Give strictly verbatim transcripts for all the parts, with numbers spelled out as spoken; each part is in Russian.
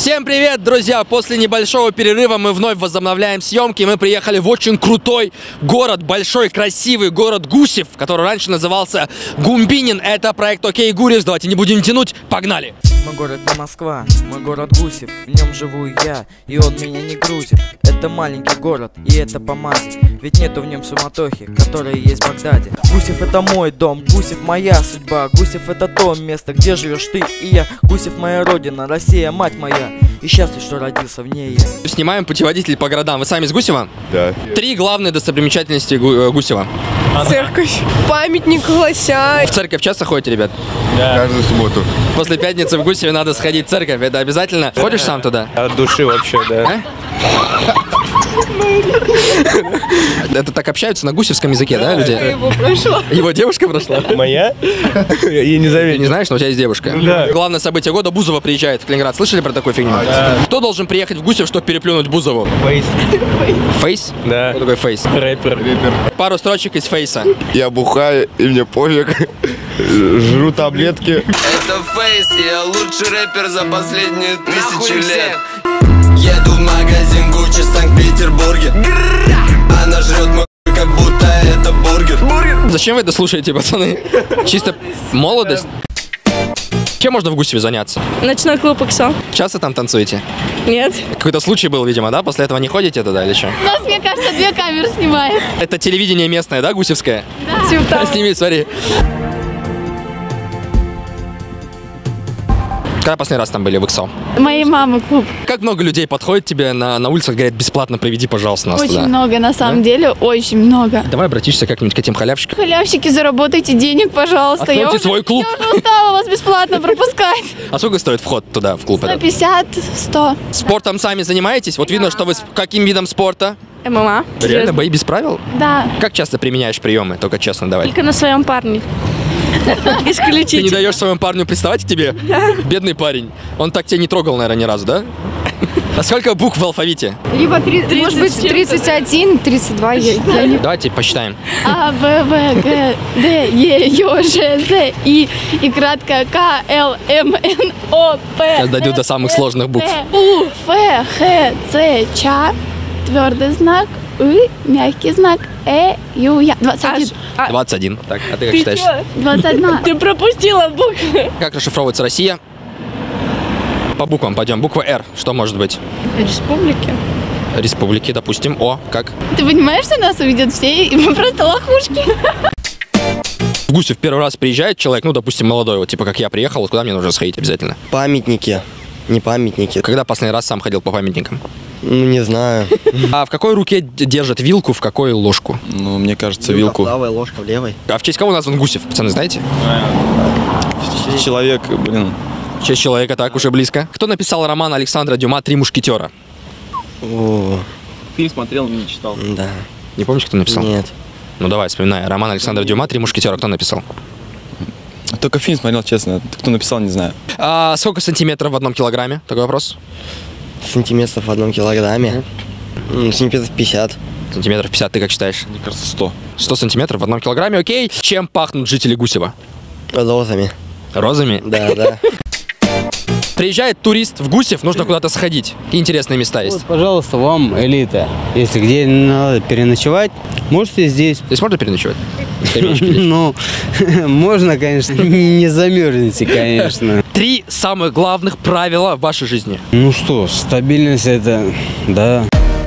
Всем привет, друзья! После небольшого перерыва мы вновь возобновляем съемки. Мы приехали в очень крутой город, большой, красивый город Гусев, который раньше назывался Гумбинин. Это проект Окей Гурьев. Давайте не будем тянуть, погнали! Мой город не Москва, мой город Гусев, в нем живу я, и он меня не грузит. Это маленький город, и это помазать, ведь нету в нем суматохи, которая есть в Багдаде. Гусев это мой дом, Гусев моя судьба, Гусев это то место, где живешь ты и я. Гусев моя родина, Россия мать моя, и счастлив, что родился в ней я. Снимаем путеводитель по городам. Вы сами из Гусева? Да. Три главные достопримечательности Гу Гусева. Церковь, памятник Лося. В церковь часто ходите, ребят? Да. Каждую субботу. После пятницы в Гусеве надо сходить в церковь, это обязательно. Ходишь сам туда? От души вообще, да. Это так общаются на гусевском языке, да, люди? Его прошла. Его девушка прошла? Моя? Я не Ты заметил. не знаешь, но у тебя есть девушка. Да. Главное событие года — Бузова приезжает в Калининград. Слышали про такую фигню? Да. Кто должен приехать в Гусев, чтобы переплюнуть Бузову? Фейс. Фейс? Да. Кто такой Фейс? Рэпер. Пару строчек из Фейса. Я бухаю, и мне пофиг. Жру таблетки. Это Фейс, я лучший рэпер за последние тысячи лет. Еду в магазин Гуччи в Санкт-Петербурге. Она жрет мой как будто это бургер. Зачем вы это слушаете, пацаны? Чисто молодость. Чем можно в Гусеве заняться? Ночной клуб Иксо. Часто там танцуете? Нет. Какой-то случай был, видимо, да? После этого не ходите туда или что? Нас, мне кажется, две камеры снимает. Это телевидение местное, да, гусевское? Да. Сними, смотри. Когда последний раз там были в Иксо? Моей мамы клуб. Как много людей подходит тебе на, на улицах, говорят, бесплатно приведи, пожалуйста, нас Очень туда? много, на самом деле, очень много. Давай обратишься как-нибудь к этим халявщикам. Халявщики, заработайте денег, пожалуйста. Откройте Я уже- свой клуб. Я уже устала вас бесплатно пропускать. А сколько стоит вход туда, в клуб сто этот? пятьдесят, сто. Спортом сами занимаетесь? Вот видно, что вы с каким видом спорта? ММА. Реально, бои без правил? Да. Как часто применяешь приемы? Только честно давай. Только на своем парне. Ты не Исключительно. даешь своему парню приставать к тебе? Бедный парень. Он так тебя не трогал, наверное, ни разу, да? А сколько букв в алфавите? Либо, три, может быть, тридцать один, тридцать два, я, я не... Давайте посчитаем. А, Б, В, Г, Д, Е, Ё, Ж, З, И, и кратко К, Л, М, Н, О, П. Сейчас дойду до самых сложных букв. У, Ф, Х, Ц, Ч, твердый знак, И, мягкий знак, Э, Ю, Я. двадцать один. двадцать один. Так, а ты как Ты считаешь? чё? двадцать одна. Ты пропустила буквы. Как расшифровывается Россия? По буквам пойдем. Буква Р. Что может быть? Республики. Республики, допустим. О, как? Ты понимаешь, что нас увидят все, и мы просто лохушки? В Гусев первый раз приезжает человек, ну, допустим, молодой, вот типа как я приехал, вот куда мне нужно сходить обязательно? Памятники, не памятники. Когда последний раз сам ходил по памятникам? Ну, не знаю. А в какой руке держит вилку, в какой ложку? Ну, мне кажется, Вилка в правой, ложка в левой. А в честь кого назван Гусев, пацаны, знаете? Человек, блин. В честь человека, так, уже близко. Кто написал роман Александра Дюма «Три мушкетера»? О, Фильм смотрел, не читал. да. Не помнишь, кто написал? Нет. Ну давай, вспоминай. Роман Александра Дюма «Три мушкетера». Кто написал? Только фильм смотрел, честно. Кто написал, не знаю. А сколько сантиметров в одном килограмме? Такой вопрос. Сантиметров в одном килограмме. Ну, сантиметров пятьдесят. Сантиметров пятьдесят, ты как считаешь? Мне кажется, сто. сто сантиметров в одном килограмме, окей. Чем пахнут жители Гусева? Розами. Розами? Да, да. Приезжает турист в Гусев, нужно куда-то сходить. Какие интересные места есть? Вот, пожалуйста, вам элита. Если где надо переночевать, можете здесь. Здесь можно переночевать? Скамеечки есть? Ну, можно, конечно, не замерзнете, конечно. Три самых главных правила в вашей жизни. Ну что, стабильность это, да.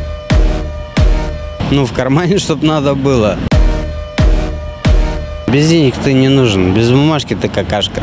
Ну, в кармане, чтобы надо было. Без денег ты не нужен, без бумажки ты какашка.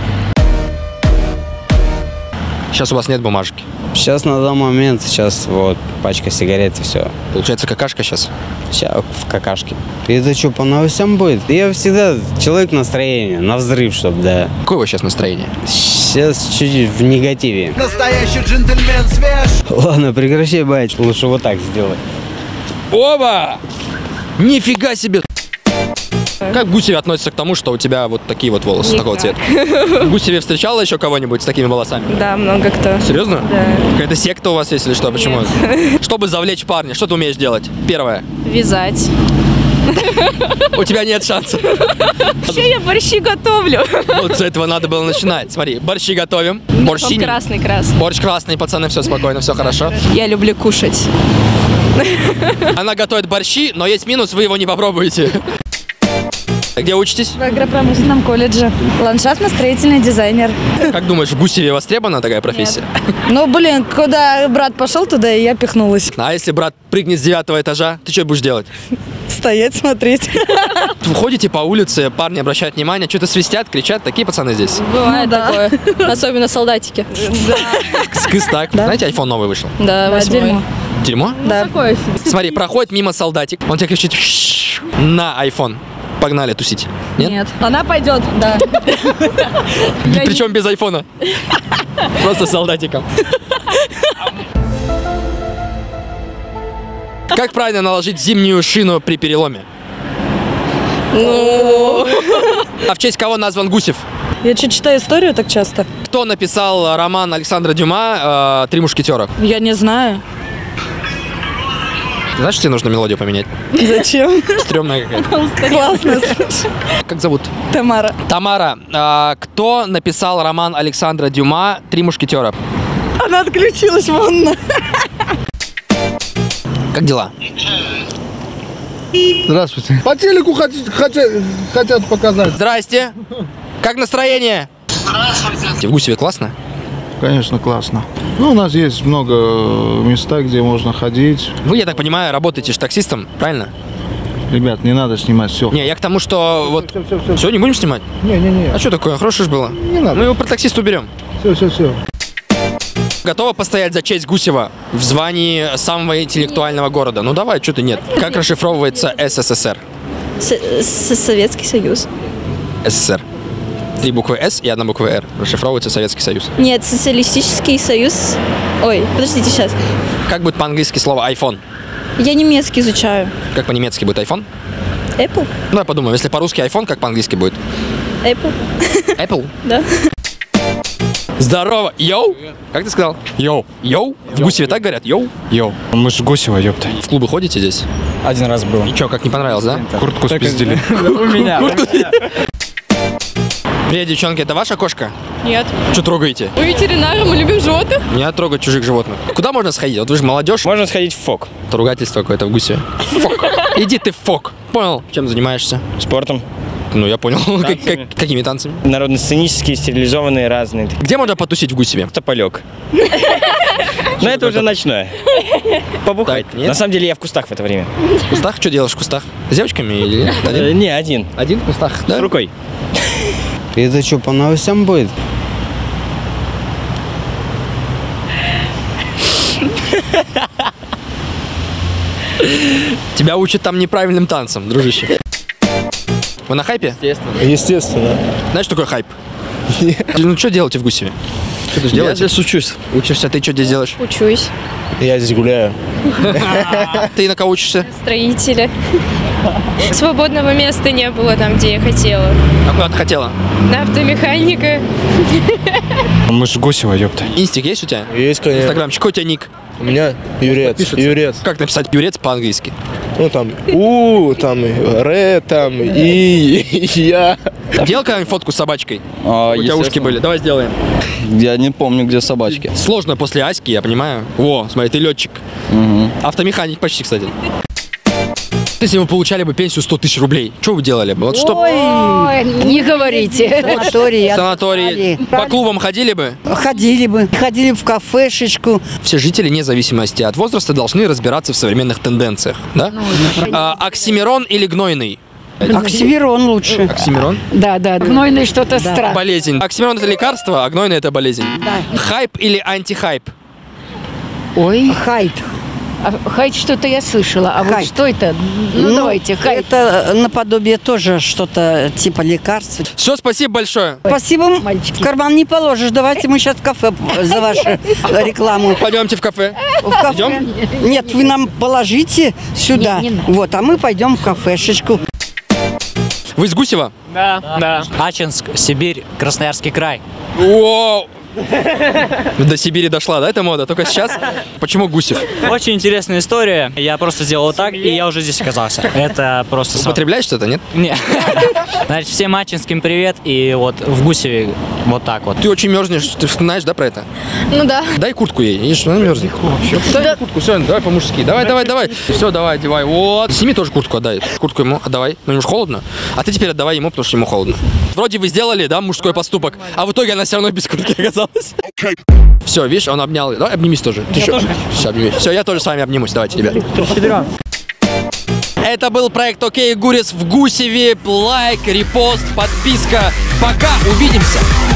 Сейчас у вас нет бумажки. Сейчас на данный момент, сейчас вот пачка сигарет и все. Получается, какашка сейчас? Сейчас в какашке. И это что, по новостям будет? Я всегда человек настроения, на взрыв, чтобы, да. Какое у вас сейчас настроение? Сейчас чуть-чуть в негативе. Настоящий джентльмен свеж. Ладно, прекращай, бать. Лучше вот так сделай. Оба! Нифига себе! Как в Гусеве относится к тому, что у тебя вот такие вот волосы, Никак. такого цвета? В Гусеве встречала еще кого-нибудь с такими волосами? Да, много кто. Серьезно? Да. Какая-то секта у вас есть или что? Почему? Чтобы завлечь парня, что ты умеешь делать? Первое. Вязать. У тебя нет шансов. Вообще я борщи готовлю. Вот с этого надо было начинать. Смотри, борщи готовим. Борщ Он синий. красный, красный. Борщ красный, пацаны, все спокойно, все хорошо. Я люблю кушать. Она готовит борщи, но есть минус, вы его не попробуете. Где учитесь? В агропромышленном колледже. Ландшафтно-строительный дизайнер. Как думаешь, в Гусеве востребована такая профессия? Ну, блин, куда брат пошел, туда и я пихнулась. А если брат прыгнет с девятого этажа, ты что будешь делать? Стоять, смотреть. Вы ходите по улице, парни обращают внимание, что-то свистят, кричат, такие пацаны здесь. Бывает такое. Особенно солдатики. Скыс так. Знаете, айфон новый вышел? Да, восьмой. Дерьмо? Да. Смотри, проходит мимо солдатик, он тебе кричит «Шшш» на айфон. Погнали тусить. Нет? Нет. Она пойдет, да. Причем без айфона. Просто солдатиком. Как правильно наложить зимнюю шину при переломе? Ну... А в честь кого назван Гусев? Я что, читаю историю так часто? Кто написал роман Александра Дюма э, «Три мушкетера»? Я не знаю. Знаешь, тебе нужно мелодию поменять? Зачем? Стрёмная какая-то. Классно. Как зовут? Тамара. Тамара, э, кто написал роман Александра Дюма «Три мушкетера»? Она отключилась, вон. Как дела? Здравствуйте. По телеку хотят, хотят, хотят показать. Здрасте. Как настроение? Здравствуйте. В Гусеве классно? Конечно, классно. Ну, у нас есть много места, где можно ходить. Вы, я так понимаю, работаете же таксистом, правильно? Ребят, не надо снимать все. Не, я к тому, что вот... Все, все, все. Все, не будем снимать? Не-не-не. А что такое? Хорошее же было. Не надо. Мы его про таксиста уберем. Все, все, все. Готова постоять за честь Гусева в звании самого интеллектуального города? Ну давай, что ты нет. Как расшифровывается СССР? Советский Союз. СССР. Три буквы С и одна буква Р. Расшифровывается Советский Союз. Нет, Социалистический Союз. Ой, подождите, сейчас. Как будет по-английски слово iPhone? Я немецкий изучаю. Как по-немецки будет iPhone? Apple? Ну, я подумаю, если по-русски iPhone, как по-английски будет? Apple. Apple? Да. Здорово! Йоу! Как ты сказал? Йоу. Йоу? В Гусеве так говорят? Йоу? Йоу. Мы же Гусева, ёпта. В клубы ходите здесь? Один раз был. И чё, как не понравилось, да? Куртку спиздили. У меня. Привет, девчонки, это ваша кошка? Нет. Что трогаете? Мы ветеринары, мы любим животных. Не трогать чужих животных. Куда можно сходить? Вот вы же молодежь. Можно сходить в ФОК. Это ругательство какое-то в Гусеве. Фок. Иди ты в ФОК. Понял? Чем занимаешься? Спортом. Ну, я понял. Как- как- какими танцами? Народно-сценические, стерилизованные, разные. Где можно потусить в Гусеве? Тополек. Но это уже ночное. Побухать. Так, нет? На самом деле я в кустах в это время. В кустах? Что делаешь в кустах? С девочками или нет? Э, Один? Не, один. Один в кустах, С рукой. Это что, по новостям будет? Тебя учат там неправильным танцам, дружище. Вы на хайпе? Естественно. Естественно. Знаешь, что такое хайп? Ну, что делаете в Гусеве? Что ты делаешь? Я здесь учусь. Учишься, ты что здесь делаешь? Учусь. Я здесь гуляю. Ты на кого учишься? Строители. Свободного места не было там, где я хотела. А куда ты хотела? На автомеханика. Мы же Гусева, ёпта. Инстик есть у тебя? Есть, конечно. Инстаграмчик, какой у тебя ник? У меня Юрец. Юрец. Как написать юрец по-английски? Ну там У, там Р, там И, Я. Делал когда-нибудь фотку с собачкой? А, У тебя ушки были. Давай сделаем. Я не помню, где собачки. Сложно после Аськи, я понимаю. О, смотри, ты летчик. Угу. Автомеханик почти, кстати. Если вы получали бы пенсию сто тысяч рублей, что вы делали бы? Вот что? Ой, не говорите. Санаторий. Санаторий. По клубам ходили бы? Ходили бы. Ходили в кафешечку. Все жители, вне зависимости от возраста, должны разбираться в современных тенденциях. Да? А, оксимирон или гнойный? Оксимирон лучше. Оксимирон? Да, да. Гнойный что-то странное. Болезнь. Оксимирон это лекарство, а гнойный это болезнь. Да. Хайп или антихайп? Ой. Хайп. А, хайп что-то я слышала. А Хайп. вот что это? Ну, Ну, давайте, хайп. Это наподобие тоже что-то типа лекарства. Все, спасибо большое. Спасибо. В карман не положишь. Давайте мы сейчас в кафе за вашу рекламу. Пойдемте в кафе. В кафе. Нет, вы нам положите сюда. Не, не надо. Вот, а мы пойдем в кафешечку. Вы из Гусева? Да, да. Ачинск, Сибирь, Красноярский край. О, До Сибири дошла, да, эта мода? Только сейчас? Почему Гусев? Очень интересная история. Я просто сделал так, и я уже здесь оказался. Это просто... Употребляешь что-то, нет? Нет. Значит, всем мачинским привет. И вот в Гусеве вот так вот. Ты очень мерзнешь, ты знаешь, да, про это? Ну да. Дай куртку ей, видишь, она мерзнет. Дай куртку, все, давай по-мужски. Давай, давай, давай. Все, давай, одевай. Вот. Сними тоже куртку, отдай. Куртку ему отдавай. Ну, ему же холодно. А ты теперь отдавай ему, потому что ему холодно. Вроде вы сделали, да, мужской поступок, а в итоге она все равно без куртки оказалась. Все, видишь, он обнял. Давай обнимись тоже. Ты еще? Все, обнимись. Все, я тоже с вами обнимусь. Давайте, ребят. Это был проект Окей Гурис в Гусеве. Лайк, репост, подписка. Пока, увидимся.